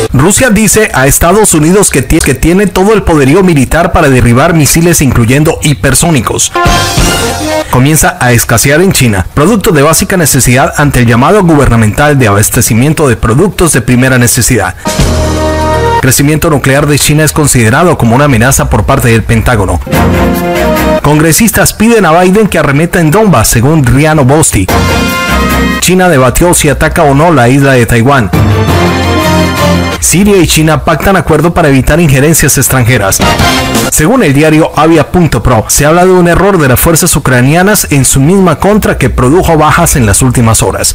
Rusia dice a Estados Unidos que tiene todo el poderío militar para derribar misiles incluyendo hipersónicos. Comienza a escasear en China productos de básica necesidad ante el llamado gubernamental de abastecimiento de productos de primera necesidad. El crecimiento nuclear de China es considerado como una amenaza por parte del Pentágono. Congresistas piden a Biden que arremeta en Donbass, según RIA Novosti. China debatió si ataca o no la isla de Taiwán. Siria y China pactan acuerdo para evitar injerencias extranjeras. Según el diario Avia.pro, se habla de un error de las fuerzas ucranianas en su misma contra que produjo bajas en las últimas horas.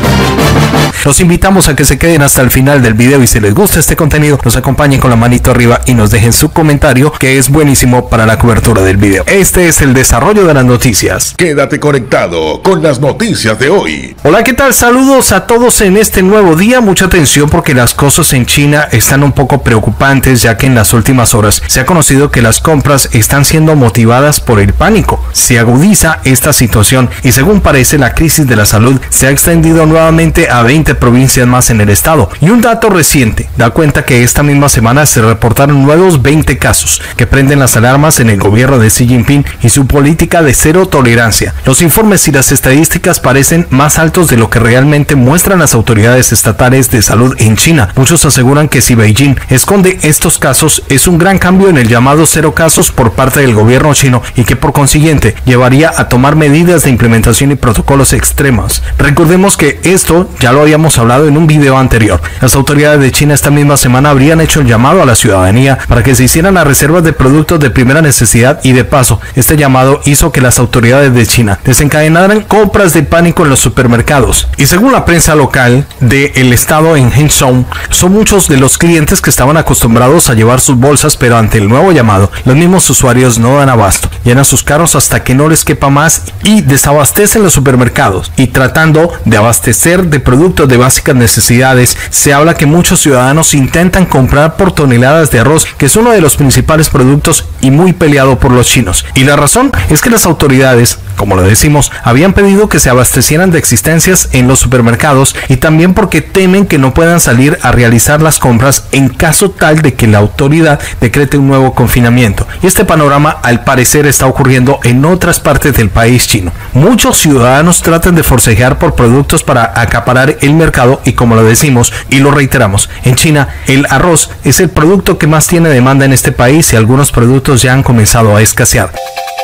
Los invitamos a que se queden hasta el final del video y si les gusta este contenido, nos acompañen con la manito arriba y nos dejen su comentario, que es buenísimo para la cobertura del video. Este es el desarrollo de las noticias. Quédate conectado con las noticias de hoy. Hola, ¿qué tal? Saludos a todos en este nuevo día. Mucha atención porque las cosas en China están un poco preocupantes, ya que en las últimas horas se ha conocido que las compras están siendo motivadas por el pánico. Se agudiza esta situación y según parece la crisis de la salud se ha extendido nuevamente a 20 provincias más en el estado. Y un dato reciente da cuenta que esta misma semana se reportaron nuevos 20 casos que prenden las alarmas en el gobierno de Xi Jinping y su política de cero tolerancia. Los informes y las estadísticas parecen más altos de lo que realmente muestran las autoridades estatales de salud en China. Muchos aseguran que si Beijing esconde estos casos es un gran cambio en el llamado cero casos por parte del gobierno chino y que por consiguiente llevaría a tomar medidas de implementación y protocolos extremos. Recordemos que esto ya lo habíamos hablado en un video anterior. Las autoridades de China esta misma semana habrían hecho el llamado a la ciudadanía para que se hicieran las reservas de productos de primera necesidad y de paso, este llamado hizo que las autoridades de China desencadenaran compras de pánico en los supermercados. Y según la prensa local del estado en Hezhou, son muchos de los clientes que estaban acostumbrados a llevar sus bolsas, pero ante el nuevo llamado, los mismos usuarios no dan abasto, llenan sus carros hasta que no les quepa más y desabastecen los supermercados. Y tratando de abastecer de productos de básicas necesidades, se habla que muchos ciudadanos intentan comprar por toneladas de arroz, que es uno de los principales productos y muy peleado por los chinos. Y la razón es que las autoridades, como lo decimos, habían pedido que se abastecieran de existencias en los supermercados y también porque temen que no puedan salir a realizar las compras en caso tal de que la autoridad decrete un nuevo confinamiento. Y este panorama al parecer está ocurriendo en otras partes del país chino. Muchos ciudadanos tratan de forcejear por productos para acaparar el mercado y como lo decimos y lo reiteramos, en China el arroz es el producto que más tiene demanda en este país y algunos productos ya han comenzado a escasear.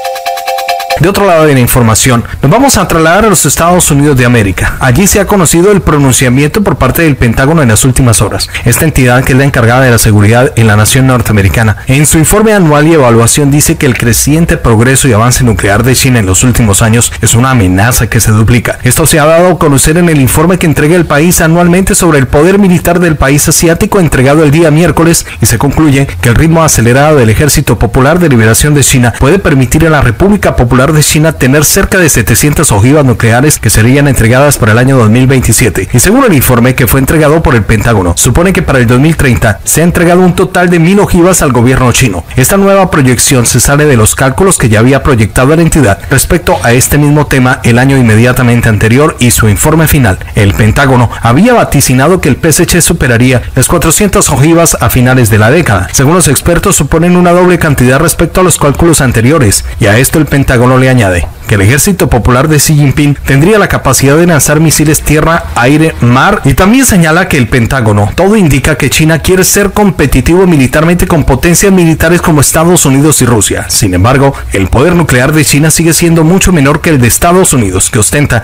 De otro lado de la información, nos vamos a trasladar a los Estados Unidos de América. Allí se ha conocido el pronunciamiento por parte del Pentágono en las últimas horas. Esta entidad, que es la encargada de la seguridad en la nación norteamericana, en su informe anual y evaluación dice que el creciente progreso y avance nuclear de China en los últimos años es una amenaza que se duplica. Esto se ha dado a conocer en el informe que entrega el país anualmente sobre el poder militar del país asiático, entregado el día miércoles, y se concluye que el ritmo acelerado del Ejército Popular de Liberación de China puede permitir a la República Popular de China tener cerca de 700 ojivas nucleares que serían entregadas para el año 2027. Y según el informe que fue entregado por el Pentágono, supone que para el 2030 se ha entregado un total de 1000 ojivas al gobierno chino. Esta nueva proyección se sale de los cálculos que ya había proyectado la entidad respecto a este mismo tema el año inmediatamente anterior y su informe final. El Pentágono había vaticinado que el PSC superaría las 400 ojivas a finales de la década. Según los expertos, suponen una doble cantidad respecto a los cálculos anteriores, y a esto el Pentágono le añade que el Ejército Popular de Xi Jinping tendría la capacidad de lanzar misiles tierra, aire, mar, y también señala que el Pentágono todo indica que China quiere ser competitivo militarmente con potencias militares como Estados Unidos y Rusia. Sin embargo, el poder nuclear de China sigue siendo mucho menor que el de Estados Unidos, que ostenta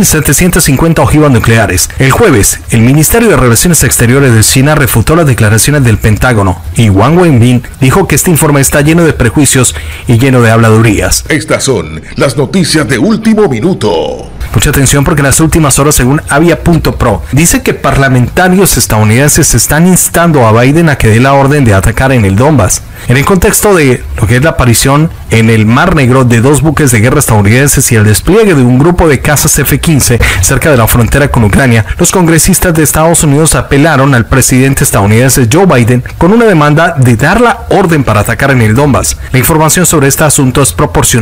3.750 ojivas nucleares. El jueves, el Ministerio de Relaciones Exteriores de China refutó las declaraciones del Pentágono y Wang Wenbin dijo que este informe está lleno de prejuicios y lleno de habladurías. Estas son las noticias de último minuto. Mucha atención porque en las últimas horas, según Avia.pro, dice que parlamentarios estadounidenses están instando a Biden a que dé la orden de atacar en el Donbass. En el contexto de lo que es la aparición en el Mar Negro de 2 buques de guerra estadounidenses y el despliegue de un grupo de cazas F-15 cerca de la frontera con Ucrania, los congresistas de Estados Unidos apelaron al presidente estadounidense Joe Biden con una demanda de dar la orden para atacar en el Donbass. La información sobre este asunto es proporcionada por la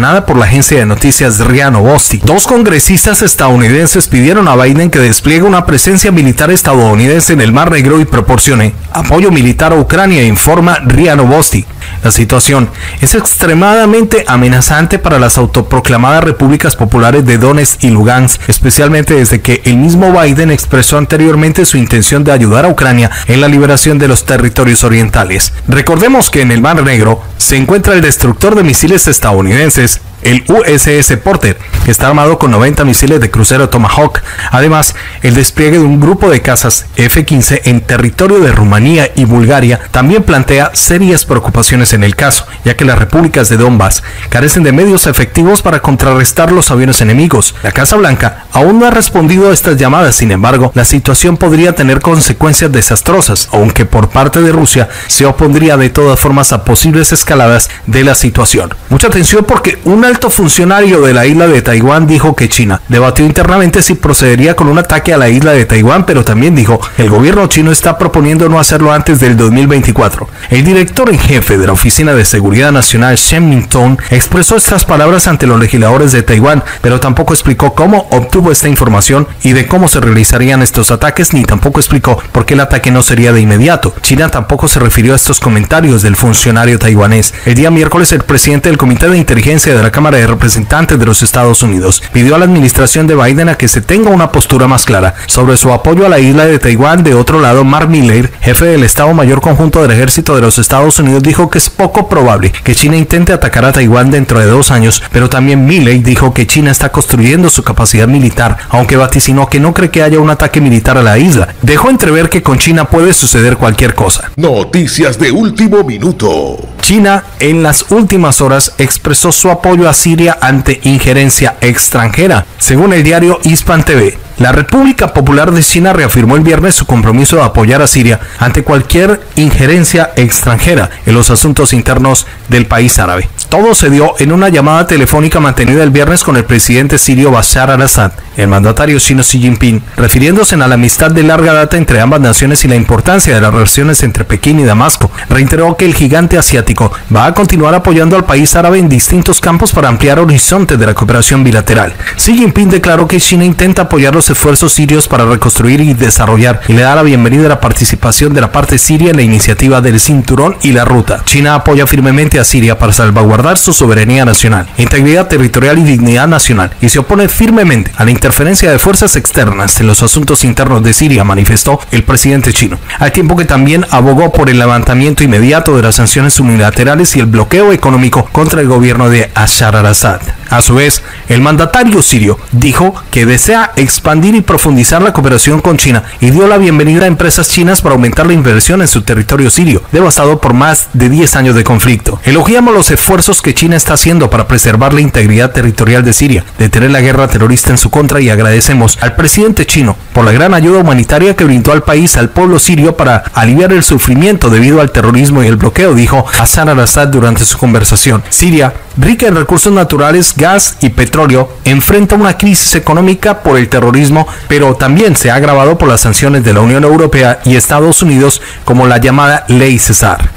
agencia de noticias RIA Novosti. Dos congresistas estadounidenses pidieron a Biden que despliegue una presencia militar estadounidense en el Mar Negro y proporcione apoyo militar a Ucrania, informa RIA Novosti. La situación es extremadamente amenazante para las autoproclamadas repúblicas populares de Donetsk y Lugansk, especialmente desde que el mismo Biden expresó anteriormente su intención de ayudar a Ucrania en la liberación de los territorios orientales. Recordemos que en el Mar Negro se encuentra el destructor de misiles estadounidenses, el USS Porter, que está armado con 90 misiles de crucero Tomahawk. Además, el despliegue de un grupo de cazas F-15 en territorio de Rumanía y Bulgaria también plantea serias preocupaciones en el caso, ya que las repúblicas de Donbass carecen de medios efectivos para contrarrestar los aviones enemigos. La Casa Blanca aún no ha respondido a estas llamadas, sin embargo, la situación podría tener consecuencias desastrosas, aunque por parte de Rusia se opondría de todas formas a posibles escaladas de la situación. Mucha atención, porque un alto funcionario de la isla de Taiwán dijo que China debatió internamente si procedería con un ataque a la isla de Taiwán, pero también dijo que el gobierno chino está proponiendo no hacerlo antes del 2024. El director en jefe de la Oficina de Seguridad Nacional, Shen Ming-tong, expresó estas palabras ante los legisladores de Taiwán, pero tampoco explicó cómo obtuvo esta información y de cómo se realizarían estos ataques, ni tampoco explicó por qué el ataque no sería de inmediato. China tampoco se refirió a estos comentarios del funcionario taiwanés. El día miércoles, el presidente del Comité de Inteligencia de la Cámara de Representantes de los Estados Unidos pidió a la administración de Biden a que se tenga una postura más clara sobre su apoyo a la isla de Taiwán. De otro lado, Mark Milley, jefe del Estado Mayor Conjunto del Ejército de los Estados Unidos, dijo que es poco probable que China intente atacar a Taiwán dentro de 2 años, pero también Milley dijo que China está construyendo su capacidad militar, aunque vaticinó que no cree que haya un ataque militar a la isla. Dejó entrever que con China puede suceder cualquier cosa. Noticias de último minuto. China en las últimas horas expresó su apoyo a Siria ante injerencia extranjera. Según el diario Hispan TV, la República Popular de China reafirmó el viernes su compromiso de apoyar a Siria ante cualquier injerencia extranjera en los asuntos internos del país árabe. Todo se dio en una llamada telefónica mantenida el viernes con el presidente sirio Bashar al-Assad, el mandatario chino Xi Jinping, refiriéndose a la amistad de larga data entre ambas naciones y la importancia de las relaciones entre Pekín y Damasco. Reiteró que el gigante asiático va a continuar apoyando al país árabe en distintos campos para ampliar horizontes de la cooperación bilateral. Xi Jinping declaró que China intenta apoyar los esfuerzos sirios para reconstruir y desarrollar, y le da la bienvenida a la participación de la parte siria en la iniciativa del Cinturón y la Ruta. China apoya firmemente a Siria para salvaguardar su soberanía nacional, integridad territorial y dignidad nacional, y se opone firmemente a la interferencia de fuerzas externas en los asuntos internos de Siria, manifestó el presidente chino, al tiempo que también abogó por el levantamiento inmediato de las sanciones unilaterales y el bloqueo económico contra el gobierno de Bashar al-Assad. A su vez, el mandatario sirio dijo que desea expandir y profundizar la cooperación con China y dio la bienvenida a empresas chinas para aumentar la inversión en su territorio sirio, devastado por más de 10 años de conflicto. Elogiamos los esfuerzos que China está haciendo para preservar la integridad territorial de Siria, detener la guerra terrorista en su contra, y agradecemos al presidente chino por la gran ayuda humanitaria que brindó al país, al pueblo sirio, para aliviar el sufrimiento debido al terrorismo y el bloqueo, dijo Bashar al-Assad durante su conversación. Siria, rica en recursos naturales, gas y petróleo, enfrenta una crisis económica por el terrorismo, pero también se ha agravado por las sanciones de la Unión Europea y Estados Unidos, como la llamada Ley César.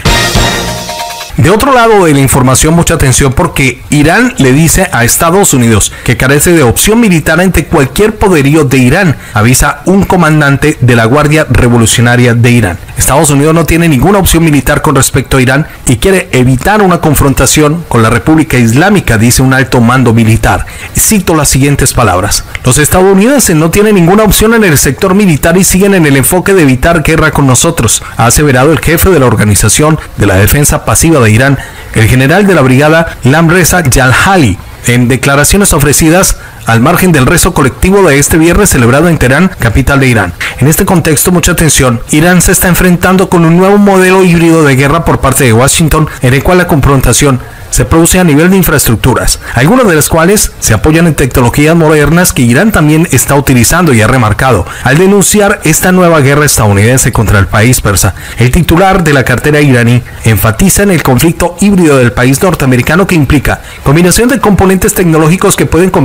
De otro lado de la información, mucha atención, porque Irán le dice a Estados Unidos que carece de opción militar ante cualquier poderío de Irán, avisa un comandante de la Guardia Revolucionaria de Irán. Estados Unidos no tiene ninguna opción militar con respecto a Irán y quiere evitar una confrontación con la República Islámica, dice un alto mando militar. Cito las siguientes palabras: los estadounidenses no tienen ninguna opción en el sector militar y siguen en el enfoque de evitar guerra con nosotros, ha aseverado el jefe de la Organización de la Defensa Pasiva de Irán, el general de la brigada Lamreza Jalhali, en declaraciones ofrecidas al margen del rezo colectivo de este viernes celebrado en Teherán, capital de Irán. En este contexto, mucha atención, Irán se está enfrentando con un nuevo modelo híbrido de guerra por parte de Washington, en el cual la confrontación se produce a nivel de infraestructuras, algunas de las cuales se apoyan en tecnologías modernas que Irán también está utilizando, y ha remarcado al denunciar esta nueva guerra estadounidense contra el país persa. El titular de la cartera iraní enfatiza en el conflicto híbrido del país norteamericano, que implica combinación de componentes tecnológicos que pueden convertirse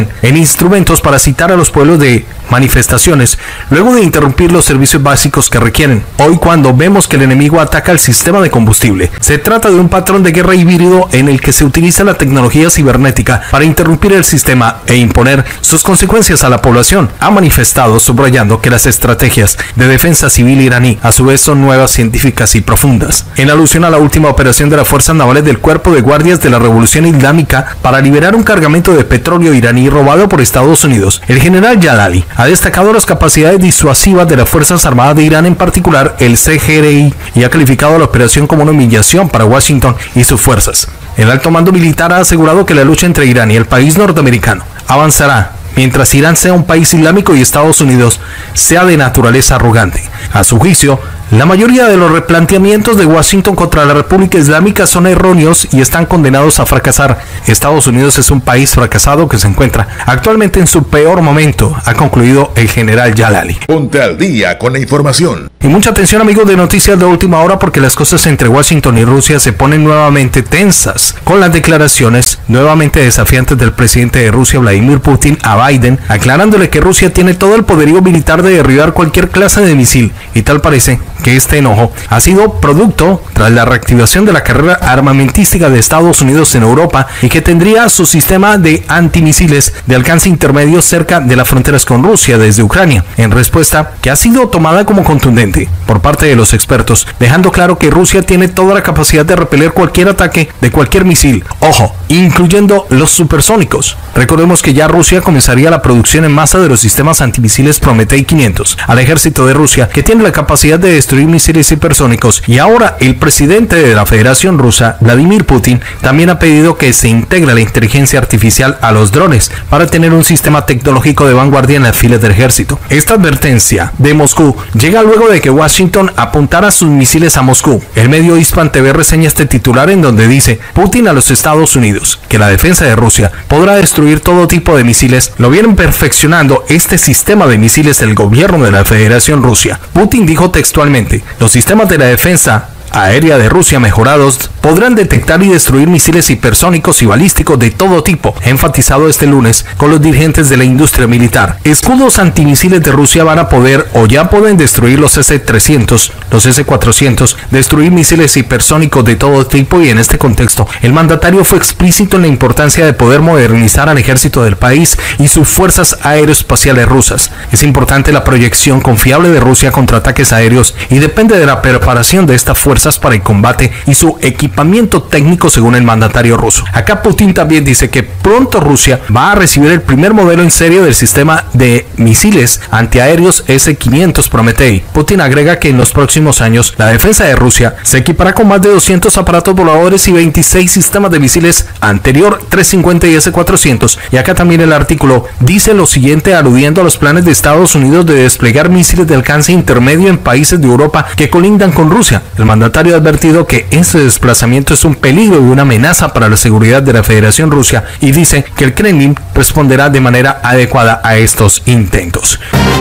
invierten en instrumentos para citar a los pueblos de manifestaciones, luego de interrumpir los servicios básicos que requieren. Hoy, cuando vemos que el enemigo ataca el sistema de combustible, se trata de un patrón de guerra híbrido en el que se utiliza la tecnología cibernética para interrumpir el sistema e imponer sus consecuencias a la población, ha manifestado, subrayando que las estrategias de defensa civil iraní a su vez son nuevas, científicas y profundas. En alusión a la última operación de las fuerzas navales del Cuerpo de Guardias de la Revolución Islámica para liberar un cargamento de petróleo iraní robado por Estados Unidos, el general Jalali ha destacado las capacidades disuasivas de las Fuerzas Armadas de Irán, en particular el CGRI, y ha calificado la operación como una humillación para Washington y sus fuerzas. El alto mando militar ha asegurado que la lucha entre Irán y el país norteamericano avanzará mientras Irán sea un país islámico y Estados Unidos sea de naturaleza arrogante. A su juicio, la mayoría de los replanteamientos de Washington contra la República Islámica son erróneos y están condenados a fracasar. Estados Unidos es un país fracasado que se encuentra actualmente en su peor momento, ha concluido el general Jalali. Ponte al día con la información. Y mucha atención, amigos de Noticias de Última Hora, porque las cosas entre Washington y Rusia se ponen nuevamente tensas, con las declaraciones nuevamente desafiantes del presidente de Rusia, Vladimir Putin, a Biden, aclarándole que Rusia tiene todo el poderío militar de derribar cualquier clase de misil, y tal parece que este enojo ha sido producto tras la reactivación de la carrera armamentística de Estados Unidos en Europa, y que tendría su sistema de antimisiles de alcance intermedio cerca de las fronteras con Rusia desde Ucrania, en respuesta que ha sido tomada como contundente por parte de los expertos, dejando claro que Rusia tiene toda la capacidad de repeler cualquier ataque de cualquier misil, ojo, incluyendo los supersónicos. Recordemos que ya Rusia comenzaría la producción en masa de los sistemas antimisiles Prometei 500 al ejército de Rusia, que tiene la capacidad de destruir misiles hipersónicos, y ahora el presidente de la Federación Rusa, Vladimir Putin, también ha pedido que se integre la inteligencia artificial a los drones para tener un sistema tecnológico de vanguardia en las filas del ejército. Esta advertencia de Moscú llega luego de que Washington apuntara sus misiles a Moscú. El medio Hispan TV reseña este titular en donde dice: Putin a los Estados Unidos que la defensa de Rusia podrá destruir todo tipo de misiles. Lo vienen perfeccionando este sistema de misiles del gobierno de la Federación Rusa. Putin dijo textualmente: los sistemas de la defensa aérea de Rusia mejorados podrán detectar y destruir misiles hipersónicos y balísticos de todo tipo, enfatizado este lunes con los dirigentes de la industria militar. Escudos antimisiles de Rusia van a poder o ya pueden destruir los S-300, los S-400, destruir misiles hipersónicos de todo tipo, y en este contexto el mandatario fue explícito en la importancia de poder modernizar al ejército del país y sus fuerzas aeroespaciales rusas. Es importante la proyección confiable de Rusia contra ataques aéreos y depende de la preparación de estas fuerzas para el combate y su equipamiento técnico, según el mandatario ruso. Acá Putin también dice que pronto Rusia va a recibir el primer modelo en serie del sistema de misiles antiaéreos S-500 Prometei. Putin agrega que en los próximos años la defensa de Rusia se equipará con más de 200 aparatos voladores y 26 sistemas de misiles anterior 350 y S-400. Y acá también el artículo dice lo siguiente, aludiendo a los planes de Estados Unidos de desplegar misiles de alcance intermedio en países de Europa que colindan con Rusia. El mandatario ha advertido que ese desplazamiento es un peligro y una amenaza para la seguridad de la Federación Rusa, y dice que el Kremlin responderá de manera adecuada a estos intentos.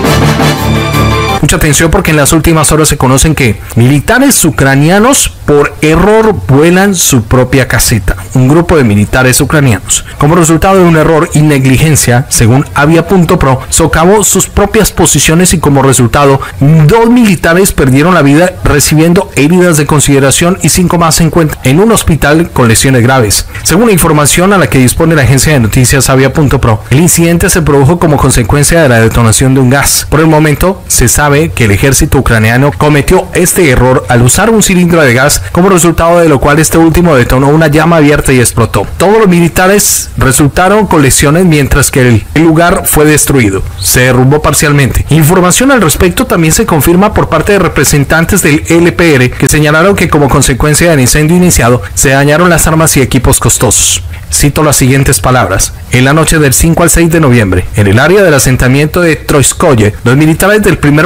Mucha atención, porque en las últimas horas se conocen que militares ucranianos por error vuelan su propia caseta. Un grupo de militares ucranianos, como resultado de un error y negligencia, según Avia.pro, socavó sus propias posiciones, y como resultado 2 militares perdieron la vida recibiendo heridas de consideración y 5 más se encuentran en un hospital con lesiones graves. Según la información a la que dispone la agencia de noticias Avia.pro, el incidente se produjo como consecuencia de la detonación de un gas. Por el momento se sabe que el ejército ucraniano cometió este error al usar un cilindro de gas, como resultado de lo cual este último detonó una llama abierta y explotó. Todos los militares resultaron con lesiones, mientras que el lugar fue destruido. Se derrumbó parcialmente. Información al respecto también se confirma por parte de representantes del LPR, que señalaron que como consecuencia del incendio iniciado se dañaron las armas y equipos costosos. Cito las siguientes palabras: en la noche del 5 al 6 de noviembre, en el área del asentamiento de Troitskoye, los militares del primer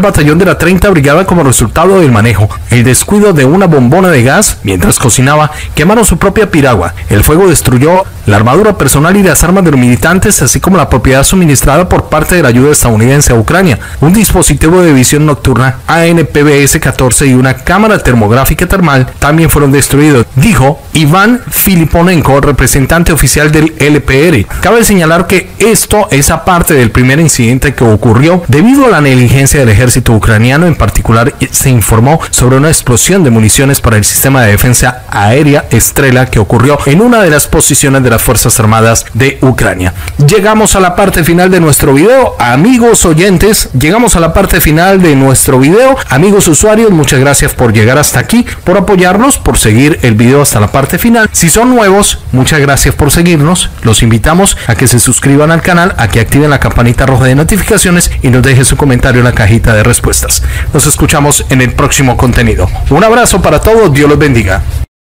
batallón de la 30 Brigada como resultado del manejo, el descuido de una bombona de gas mientras cocinaba, quemaron su propia piragua. El fuego destruyó la armadura personal y las armas de los militantes, así como la propiedad suministrada por parte de la ayuda estadounidense a Ucrania. Un dispositivo de visión nocturna ANPBS-14 y una cámara termográfica termal también fueron destruidos, dijo Iván Filiponenko, representante oficial del LPR. Cabe señalar que esto es aparte del primer incidente que ocurrió debido a la negligencia del ejército ucraniano. En particular, se informó sobre una explosión de municiones para el sistema de defensa aérea Estrela que ocurrió en una de las posiciones de las Fuerzas Armadas de Ucrania. Llegamos a la parte final de nuestro video, amigos oyentes, llegamos a la parte final de nuestro video, amigos usuarios, muchas gracias por llegar hasta aquí, por apoyarnos, por seguir el video hasta la parte final. Si son nuevos, muchas gracias por seguirnos, los invitamos a que se suscriban al canal, a que activen la campanita roja de notificaciones y nos dejen su comentario en la cajita de respuestas. Nos escuchamos en el próximo contenido. Un abrazo para todos, Dios los bendiga.